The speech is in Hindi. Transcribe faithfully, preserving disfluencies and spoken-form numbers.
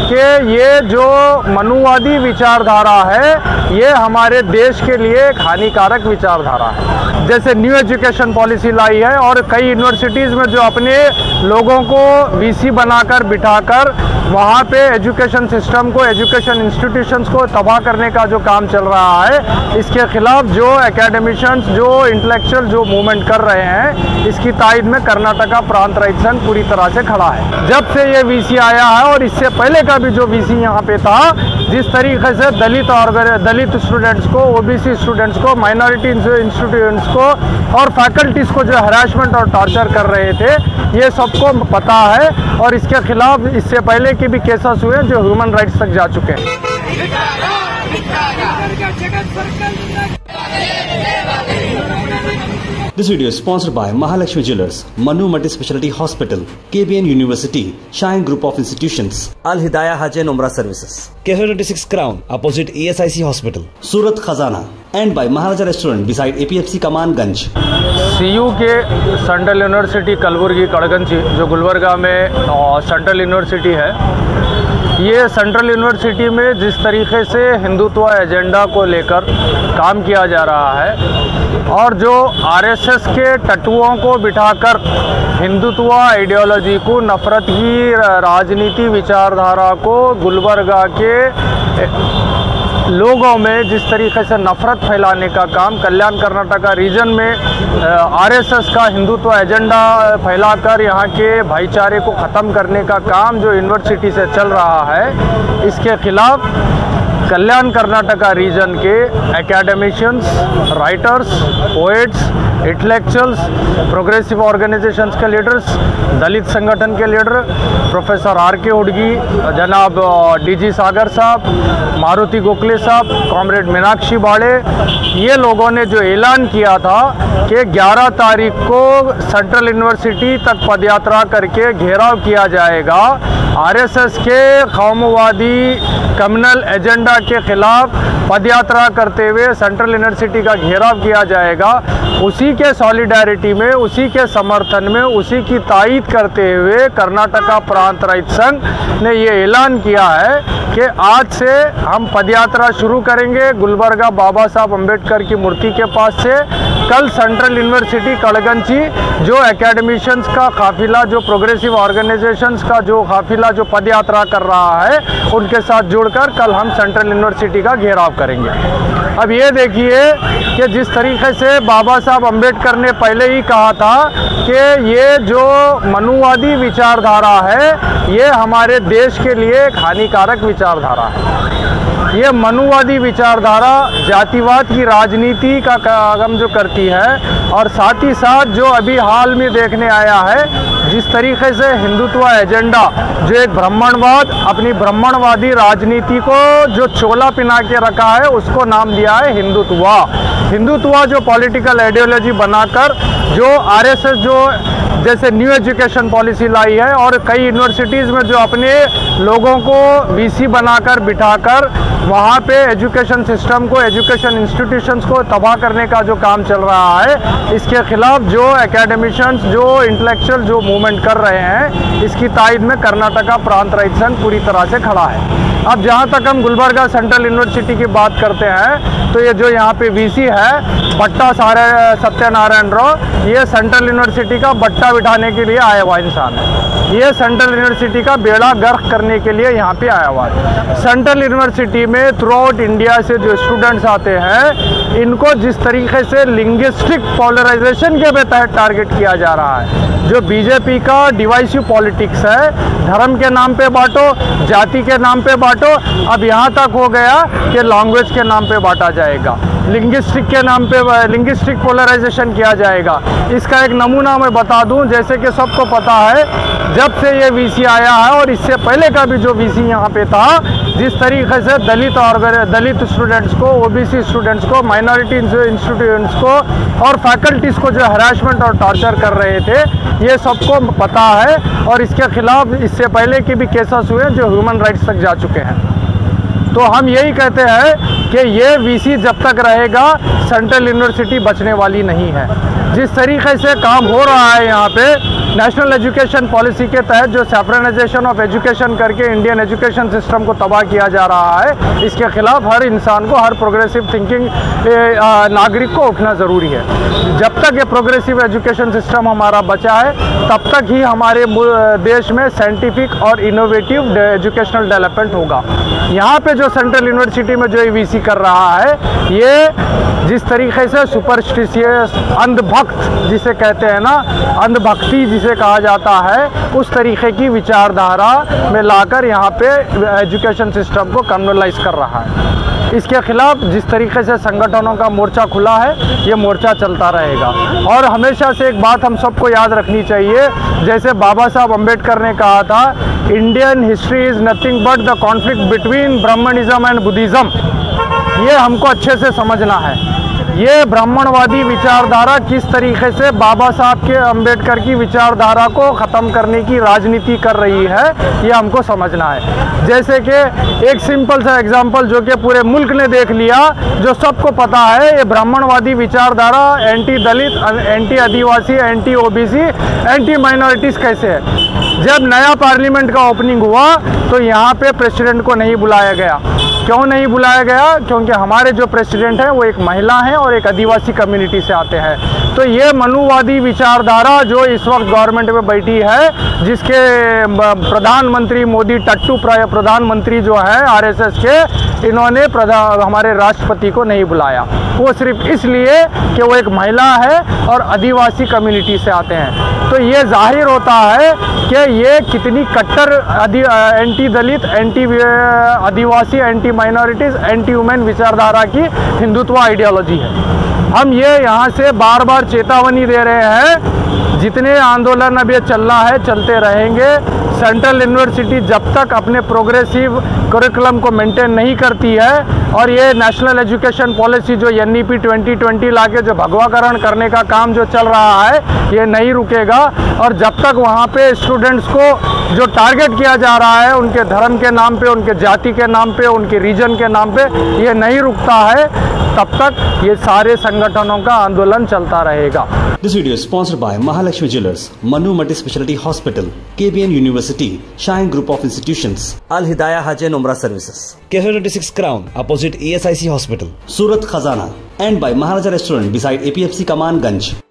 कि ये जो मनुवादी विचारधारा है ये हमारे देश के लिए एक हानिकारक विचारधारा है। जैसे न्यू एजुकेशन पॉलिसी लाई है और कई यूनिवर्सिटीज़ में जो अपने लोगों को वीसी बनाकर बिठाकर वहाँ पे एजुकेशन सिस्टम को, एजुकेशन इंस्टीट्यूशंस को तबाह करने का जो काम चल रहा है, इसके खिलाफ जो एकेडमिशियंस, जो इंटेलेक्चुअल जो मूवमेंट कर रहे हैं, इसकी तायद में कर्नाटका प्रांत रहित संघ पूरी तरह से खड़ा है। जब से ये वीसी आया है और इससे पहले का भी जो वीसी यहाँ पे था, जिस तरीके से दलित और दलित स्टूडेंट्स को, ओबीसी स्टूडेंट्स को, माइनॉरिटी इंस्टीट्यूट्स को और फैकल्टीज़ को जो हरासमेंट और टॉर्चर कर रहे थे, ये सबको पता है और इसके खिलाफ इससे पहले के भी केसेस हुए जो ह्यूमन राइट्स तक जा चुके हैं। This video is sponsored by Mahalakshmi Jewellers, Manu Multi Speciality Hospital, K B N University, Shine Group of Institutions, Al Hidayah Hajj and Umrah Services, K thirty-six Crown, opposite E S I C Hospital, Surat Khazana, and by Maharaja Restaurant beside A P F C Kaman Ganj. CU के सेंट्रल यूनिवर्सिटी कलबुर्गी कड़गंची जो गुलबर्गा में सेंट्रल यूनिवर्सिटी है, ये सेंट्रल यूनिवर्सिटी में जिस तरीके से हिंदुत्व एजेंडा को लेकर काम किया जा रहा है और जो आरएसएस के टट्टुओं को बिठाकर हिंदुत्व आइडियोलॉजी को, नफ़रत की राजनीति विचारधारा को गुलबर्गा के लोगों में जिस तरीके से नफ़रत फैलाने का काम कल्याण कर्नाटका रीजन में आरएसएस का हिंदुत्व एजेंडा फैलाकर यहाँ के भाईचारे को ख़त्म करने का काम जो यूनिवर्सिटी से चल रहा है, इसके खिलाफ कल्याण कर्नाटका रीजन के academicians, writers, poets, intellectuals, progressive organisations के लीडर्स, दलित संगठन के लीडर प्रोफेसर आर के उडगी, जनाब डीजी सागर साहब, मारुति गोखले साहब, कॉमरेड मीनाक्षी बाड़े, ये लोगों ने जो ऐलान किया था कि ग्यारह तारीख को सेंट्रल यूनिवर्सिटी तक पदयात्रा करके घेराव किया जाएगा, आरएसएस के कौमवादी कम्युनल एजेंडा के खिलाफ पदयात्रा करते हुए सेंट्रल यूनिवर्सिटी का घेराव किया जाएगा, उसी के सॉलिडारिटी में, उसी के समर्थन में, उसी की तायीद करते हुए कर्नाटका प्रांत रहित संघ ने ये ऐलान किया है कि आज से हम पदयात्रा शुरू करेंगे गुलबर्गा बाबा साहब अम्बेडकर की मूर्ति के पास से। कल सेंट्रल यूनिवर्सिटी कड़गंची जो एकेडमिशियंस का काफिला, जो प्रोग्रेसिव ऑर्गेनाइजेशंस का जो काफिला जो पदयात्रा कर रहा है, उनके साथ जुड़कर कल हम सेंट्रल यूनिवर्सिटी का घेराव करेंगे। अब ये देखिए कि जिस तरीके से बाबा साहब अम्बेडकर ने पहले ही कहा था कि ये जो मनुवादी विचारधारा है ये हमारे देश के लिए एक हानिकारक विचारधारा है। ये मनुवादी विचारधारा जातिवाद की राजनीति का काम जो करती है और साथ ही साथ जो अभी हाल में देखने आया है, जिस तरीके से हिंदुत्व एजेंडा जो एक ब्राह्मणवाद, अपनी ब्राह्मणवादी राजनीति को जो चोला पिना के रखा है, उसको नाम दिया है हिंदुत्व। हिंदुत्व जो पॉलिटिकल आइडियोलॉजी बनाकर जो आरएसएस जो जैसे न्यू एजुकेशन पॉलिसी लाई है और कई यूनिवर्सिटीज़ में जो अपने लोगों को वीसी बनाकर बिठाकर वहाँ पे एजुकेशन सिस्टम को, एजुकेशन इंस्टीट्यूशंस को तबाह करने का जो काम चल रहा है, इसके खिलाफ जो एकेडमिशियंस, जो इंटेलेक्चुअल जो मूवमेंट कर रहे हैं, इसकी तायद में कर्नाटका प्रांत रहित संघ पूरी तरह से खड़ा है। अब जहाँ तक हम गुलबर्गा सेंट्रल यूनिवर्सिटी की बात करते हैं, तो ये जो यहाँ पे वीसी है बट्टा सारे सत्यनारायण राव, ये सेंट्रल यूनिवर्सिटी का बट्टा बिठाने के लिए आया हुआ इंसान है। ये सेंट्रल यूनिवर्सिटी का बेड़ा गर्क करने के लिए यहाँ पे आया हुआ है। सेंट्रल यूनिवर्सिटी में थ्रू आउट इंडिया से जो स्टूडेंट्स आते हैं, इनको जिस तरीके से लिंग्विस्टिक पोलराइजेशन के तहत टारगेट किया जा रहा है, जो बीजेपी का डिवाइसिव पॉलिटिक्स है, धर्म के नाम पे बांटो, जाति के नाम पे बांटो, अब यहाँ तक हो गया कि लैंग्वेज के नाम पे बांटा जाएगा, लिंग्विस्टिक के नाम पे लिंग्विस्टिक पोलराइजेशन किया जाएगा। इसका एक नमूना मैं बता दूं, जैसे कि सबको पता है, जब से ये वीसी आया है और इससे पहले का भी जो वीसी यहाँ पे था, जिस तरीके से दलित और दलित स्टूडेंट्स को, ओबीसी स्टूडेंट्स को, माइनॉरिटी इंस्टीट्यूट्स को और फैकल्टीज़ को जो हरासमेंट और टॉर्चर कर रहे थे, ये सबको पता है और इसके खिलाफ इससे पहले के भी केसेस हुए जो ह्यूमन राइट्स तक जा चुके हैं। तो हम यही कहते हैं कि ये वीसी जब तक रहेगा, सेंट्रल यूनिवर्सिटी बचने वाली नहीं है। जिस तरीके से काम हो रहा है यहाँ पे, नेशनल एजुकेशन पॉलिसी के तहत जो सैफ्रनाइजेशन ऑफ एजुकेशन करके इंडियन एजुकेशन सिस्टम को तबाह किया जा रहा है, इसके खिलाफ हर इंसान को, हर प्रोग्रेसिव थिंकिंग नागरिक को उठना ज़रूरी है। जब तक ये प्रोग्रेसिव एजुकेशन सिस्टम हमारा बचा है, तब तक ही हमारे देश में साइंटिफिक और इनोवेटिव एजुकेशनल डेवलपमेंट होगा। यहाँ पे जो सेंट्रल यूनिवर्सिटी में जो ए वी सी कर रहा है, ये जिस तरीके से सुपरस्टिशियस, अंधभक्त जिसे कहते हैं ना, अंधभक्ति जिसे कहा जाता है, उस तरीके की विचारधारा में लाकर यहाँ पे एजुकेशन सिस्टम को कम्युनलाइज कर रहा है। इसके खिलाफ जिस तरीके से संगठनों का मोर्चा खुला है, ये मोर्चा चलता रहेगा। और हमेशा से एक बात हम सबको याद रखनी चाहिए, जैसे बाबा साहब अम्बेडकर ने कहा था, Indian history is nothing but the conflict between Brahminism and Buddhism. ये हमको अच्छे से समझना है। ये ब्राह्मणवादी विचारधारा किस तरीके से बाबा साहब के अम्बेडकर की विचारधारा को ख़त्म करने की राजनीति कर रही है, ये हमको समझना है। जैसे कि एक सिंपल सा एग्जांपल जो कि पूरे मुल्क ने देख लिया, जो सबको पता है, ये ब्राह्मणवादी विचारधारा anti Dalit, anti Adivasi, anti O B C, anti minorities कैसे है। जब नया पार्लियामेंट का ओपनिंग हुआ तो यहाँ पे प्रेसिडेंट को नहीं बुलाया गया। क्यों नहीं बुलाया गया? क्योंकि हमारे जो प्रेसिडेंट हैं वो एक महिला हैं और एक आदिवासी कम्युनिटी से आते हैं। तो ये मनुवादी विचारधारा जो इस वक्त गवर्नमेंट में बैठी है, जिसके प्रधानमंत्री मोदी, टट्टू प्रधानमंत्री जो है आर एस एस के, इन्होंने प्रधान हमारे राष्ट्रपति को नहीं बुलाया। वो सिर्फ इसलिए कि वो एक महिला है और आदिवासी कम्युनिटी से आते हैं। तो ये जाहिर होता है कि ये कितनी कट्टर anti Dalit, anti Adivasi, anti minorities, anti women विचारधारा की हिंदुत्व आइडियोलॉजी है। हम ये यहाँ से बार बार चेतावनी दे रहे हैं, जितने आंदोलन अब ये चल रहा है, चलते रहेंगे। सेंट्रल यूनिवर्सिटी जब तक अपने प्रोग्रेसिव करिकुलम को मेंटेन नहीं करती है और ये नेशनल एजुकेशन पॉलिसी जो N E P twenty twenty लाके जो भगवाकरण करने का काम जो चल रहा है, ये नहीं रुकेगा। और जब तक वहाँ पे स्टूडेंट्स को जो टारगेट किया जा रहा है, उनके धर्म के नाम पे, उनके जाति के नाम पे, उनके रीजन के नाम पे, ये नहीं रुकता है, तब तक ये सारे संगठनों का आंदोलन चलता रहेगा। This video is sponsored by Mahalakshmi Jewelers, Manu Multi Speciality Hospital, K B N University, Shine Group of Institutions, Al Hidayah Hajj and Umrah Services, K thirty-six Crown, opposite E S I C Hospital, Surat Khazana, and by Maharaja Restaurant beside A P F C Kamanganj.